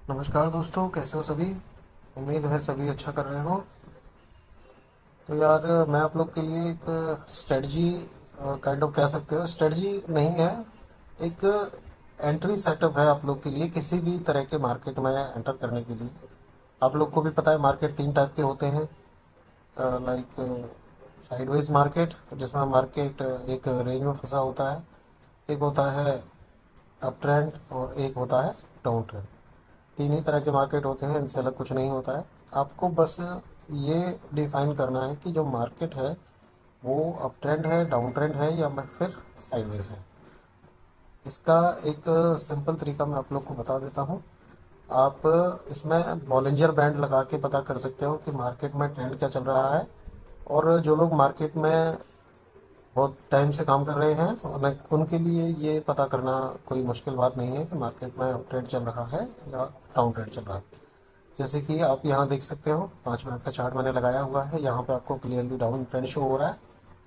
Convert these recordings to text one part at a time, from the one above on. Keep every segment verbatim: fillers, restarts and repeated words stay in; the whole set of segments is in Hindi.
नमस्कार दोस्तों, कैसे हो सभी। उम्मीद है सभी अच्छा कर रहे हो। तो यार, मैं आप लोग के लिए एक स्ट्रेटजी काइंड ऑफ कह सकते हो, स्ट्रेटजी नहीं है, एक एंट्री सेटअप है आप लोग के लिए किसी भी तरह के मार्केट में एंटर करने के लिए। आप लोग को भी पता है मार्केट तीन टाइप के होते हैं। लाइक साइडवेज मार्केट, जिसमें मार्केट एक रेंज में फंसा होता है। एक होता है अप ट्रेंड और एक होता है डाउन ट्रेंड। तीन ही तरह के मार्केट होते हैं, इनसे अलग कुछ नहीं होता है। आपको बस ये डिफाइन करना है कि जो मार्केट है वो अप ट्रेंड है, डाउन ट्रेंड है, या मैं फिर साइडवेज है। इसका एक सिंपल तरीका मैं आप लोग को बता देता हूँ। आप इसमें बॉलिंजर बैंड लगा के पता कर सकते हो कि मार्केट में ट्रेंड क्या चल रहा है। और जो लोग मार्केट में बहुत टाइम से काम कर रहे हैं उन्हें- उनके लिए ये पता करना कोई मुश्किल बात नहीं है कि मार्केट में अप ट्रेंड चल रहा है या डाउन ट्रेंड चल रहा है। जैसे कि आप यहाँ देख सकते हो, पाँच मिनट का चार्ट मैंने लगाया हुआ है, यहाँ पे आपको क्लियरली डाउन ट्रेंड शो हो रहा है।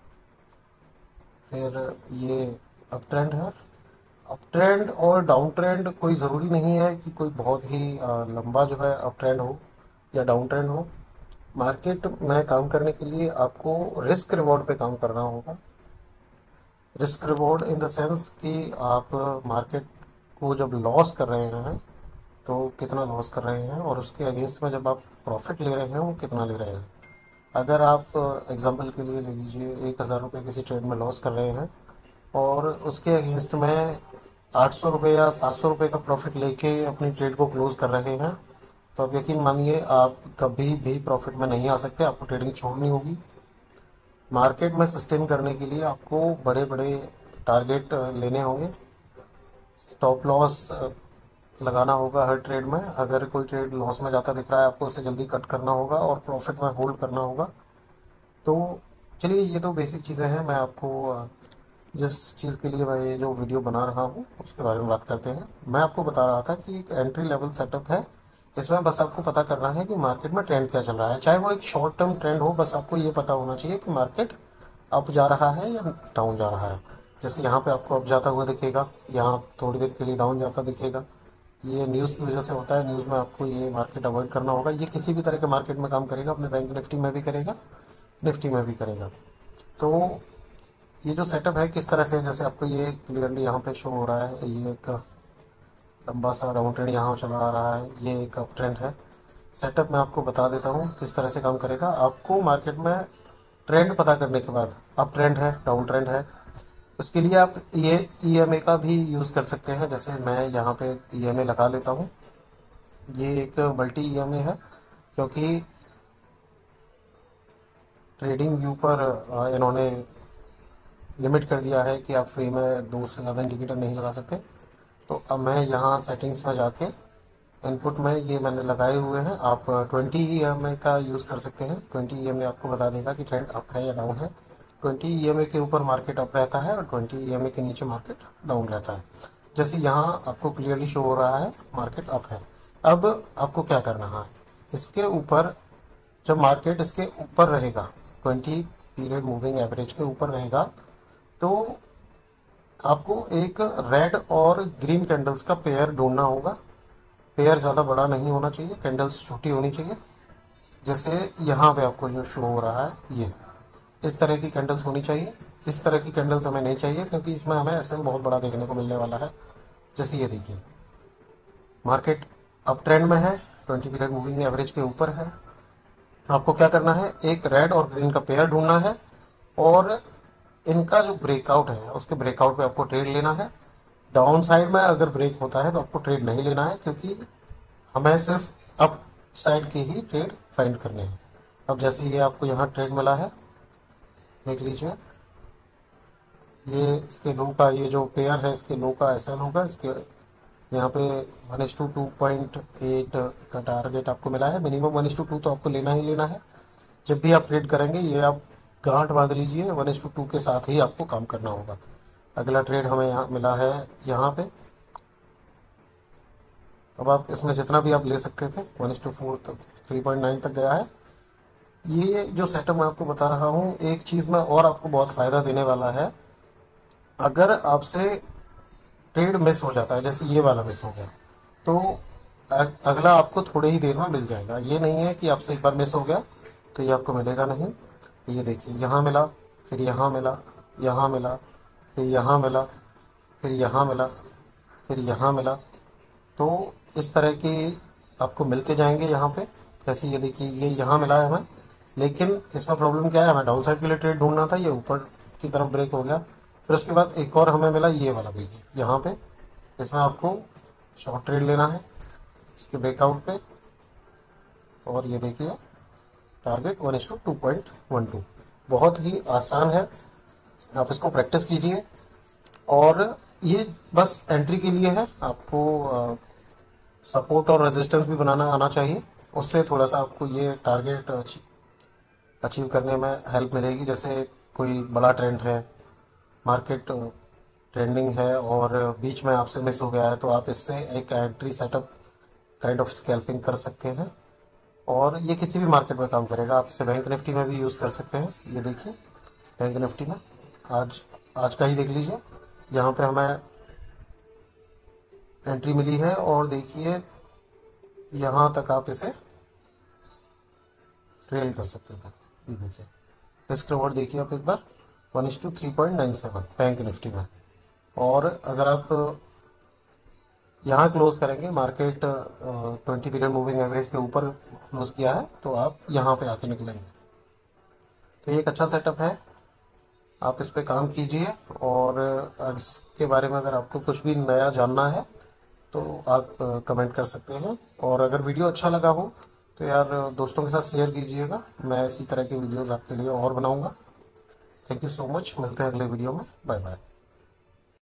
फिर ये अप ट्रेंड है। अप ट्रेंड और डाउन ट्रेंड कोई ज़रूरी नहीं है कि कोई बहुत ही अ, लंबा जो है अप ट्रेंड हो या डाउन ट्रेंड हो। मार्केट में काम करने के लिए आपको रिस्क रिवॉर्ड पे काम करना होगा। Risk reward in the sense कि आप मार्केट को जब लॉस कर रहे हैं तो कितना लॉस कर रहे हैं, और उसके अगेंस्ट में जब आप प्रॉफिट ले रहे हैं वो कितना ले रहे हैं। अगर आप एग्जांपल के लिए ले लीजिए, एक हज़ार रुपये किसी ट्रेड में लॉस कर रहे हैं और उसके अगेंस्ट में आठ सौ रुपये या सात सौ रुपये का प्रॉफिट लेके अपनी ट्रेड को क्लोज कर रहे हैं, तो अब यकीन मानिए आप कभी भी प्रॉफिट में नहीं आ सकते, आपको ट्रेडिंग छोड़नी होगी। मार्केट में सस्टेन करने के लिए आपको बड़े बड़े टारगेट लेने होंगे। स्टॉप लॉस लगाना होगा हर ट्रेड में। अगर कोई ट्रेड लॉस में जाता दिख रहा है आपको उसे जल्दी कट करना होगा और प्रॉफिट में होल्ड करना होगा। तो चलिए, ये तो बेसिक चीज़ें हैं। मैं आपको अ, जिस चीज़ के लिए मैं ये जो वीडियो बना रहा हूँ उसके बारे में बात करते हैं। मैं आपको बता रहा था कि एक एंट्री लेवल सेटअप है। इसमें बस आपको पता करना है कि मार्केट में ट्रेंड क्या चल रहा है, चाहे वो एक शॉर्ट टर्म ट्रेंड हो। बस आपको ये पता होना चाहिए कि मार्केट अप जा रहा है या डाउन जा रहा है। जैसे यहाँ पे आपको अप जाता हुआ दिखेगा, यहाँ थोड़ी देर के लिए डाउन जाता दिखेगा। ये न्यूज़ की वजह से होता है। न्यूज़ में आपको ये मार्केट अवॉइड करना होगा। ये किसी भी तरह के मार्केट में काम करेगा, अपने बैंक निफ्टी में भी करेगा, निफ्टी में भी करेगा। तो ये जो सेटअप है किस तरह से, जैसे आपको ये क्लियरली यहाँ पे शो हो रहा है, ये एक लंबा सा डाउन ट्रेंड यहाँ चला आ रहा है, ये एक अप ट्रेंड है। सेटअप मैं आपको बता देता हूँ किस तरह से काम करेगा। आपको मार्केट में ट्रेंड पता करने के बाद, अप ट्रेंड है डाउन ट्रेंड है, उसके लिए आप ये ई एम ए का भी यूज़ कर सकते हैं। जैसे मैं यहाँ पे ई एम ए लगा लेता हूँ। ये एक मल्टी ई एम ए है, क्योंकि ट्रेडिंग व्यू पर अ, इन्होंने लिमिट कर दिया है कि आप फ्री में दो से ज़्यादा इंडिकेटर नहीं लगा सकते। तो अब मैं यहाँ सेटिंग्स में जाके इनपुट में ये मैंने लगाए हुए हैं। आप ट्वेंटी ई एम ए का यूज़ कर सकते हैं। ट्वेंटी ई एम ए आपको बता देगा कि ट्रेंड अप है या डाउन है। ट्वेंटी ई एम ए के ऊपर मार्केट अप रहता है और ट्वेंटी ई एम ए के नीचे मार्केट डाउन रहता है। जैसे यहाँ आपको क्लियरली शो हो रहा है मार्केट अप है। अब आपको क्या करना है, इसके ऊपर जब मार्केट इसके ऊपर रहेगा, ट्वेंटी पीरियड मूविंग एवरेज के ऊपर रहेगा, तो आपको एक रेड और ग्रीन कैंडल्स का पेयर ढूंढना होगा। पेयर ज़्यादा बड़ा नहीं होना चाहिए, कैंडल्स छोटी होनी चाहिए। जैसे यहाँ पे आपको जो शो हो रहा है, ये इस तरह की कैंडल्स होनी चाहिए। इस तरह की कैंडल्स हमें नहीं चाहिए, क्योंकि इसमें हमें एस एम बहुत बड़ा देखने को मिलने वाला है। जैसे ये देखिए, मार्केट अप ट्रेंड में है, ट्वेंटी पीरियड मूविंग एवरेज के ऊपर है। आपको क्या करना है, एक रेड और ग्रीन का पेयर ढूंढना है, और इनका जो ब्रेकआउट है उसके ब्रेकआउट पे आपको ट्रेड लेना है। डाउन साइड में अगर ब्रेक होता है तो आपको ट्रेड नहीं लेना है, क्योंकि हमें सिर्फ अप साइड के ही ट्रेड फाइंड करने हैं। अब जैसे ये आपको यहाँ ट्रेड मिला है, देख लीजिए, ये इसके लो का, ये जो पेयर है इसके लो का एस एल होगा। इसके यहाँ पे one is to two point eight का टारगेट आपको मिला है। Minimum one is to two तो आपको लेना ही लेना है। जब भी आप ट्रेड करेंगे ये आप गांठ बांध लीजिए, वन इस टू टू के साथ ही आपको काम करना होगा। अगला ट्रेड हमें यहाँ मिला है, यहाँ पे। अब आप इसमें जितना भी आप ले सकते थे, वन इस टू फोर तक, थ्री पॉइंट नाइन तक गया है। ये जो सेटअप मैं आपको बता रहा हूँ, एक चीज़ में और आपको बहुत फ़ायदा देने वाला है। अगर आपसे ट्रेड मिस हो जाता है, जैसे ये वाला मिस हो गया, तो अ- अगला आपको थोड़े ही देर में मिल जाएगा। ये नहीं है कि आपसे एक बार मिस हो गया तो ये आपको मिलेगा नहीं। ये देखिए यहाँ मिला, फिर यहाँ मिला, यहाँ मिला, फिर यहाँ मिला, फिर यहाँ मिला, फिर यहाँ मिला। तो इस तरह के आपको मिलते जाएंगे यहाँ पे। जैसे ये देखिए ये यहाँ मिला है हमें, लेकिन इसमें प्रॉब्लम क्या है, हमें डाउन साइड के लिए ट्रेड ढूंढना था, ये ऊपर की तरफ ब्रेक हो गया। फिर उसके बाद एक और हमें मिला ये वाला, देखिए यहाँ पे। इसमें आपको शॉर्ट ट्रेड लेना है इसके ब्रेकआउट पे। और ये देखिए target one is to two point one two. बहुत ही आसान है, आप इसको प्रैक्टिस कीजिए। और ये बस एंट्री के लिए है, आपको सपोर्ट और रेजिस्टेंस भी बनाना आना चाहिए। उससे थोड़ा सा आपको ये टारगेट अचीव करने में हेल्प मिलेगी। जैसे कोई बड़ा ट्रेंड है, मार्केट ट्रेंडिंग है और बीच में आपसे मिस हो गया है, तो आप इससे एक entry setup kind of scalping कर सकते हैं। और ये किसी भी मार्केट में काम करेगा। आप इसे बैंक निफ्टी में भी यूज़ कर सकते हैं। ये देखिए बैंक निफ्टी में आज आज का ही देख लीजिए, यहाँ पे हमें एंट्री मिली है और देखिए यहाँ तक आप इसे ट्रेल कर सकते थे। ये देखिए रिस्क रिवॉर्ड देखिए आप एक बार, one is to three point nine seven bank Nifty में। और अगर आप यहाँ क्लोज करेंगे, market twenty period moving average के ऊपर क्लोज किया है, तो आप यहाँ पे आके निकलेंगे। तो ये एक अच्छा सेटअप है, आप इस पे काम कीजिए। और अ, इसके बारे में अगर आपको कुछ भी नया जानना है तो आप कमेंट कर सकते हैं। और अगर वीडियो अच्छा लगा हो तो यार दोस्तों के साथ शेयर कीजिएगा। मैं इसी तरह के वीडियोस आपके लिए और बनाऊंगा। थैंक यू सो मच, मिलते हैं अगले वीडियो में। Bye bye.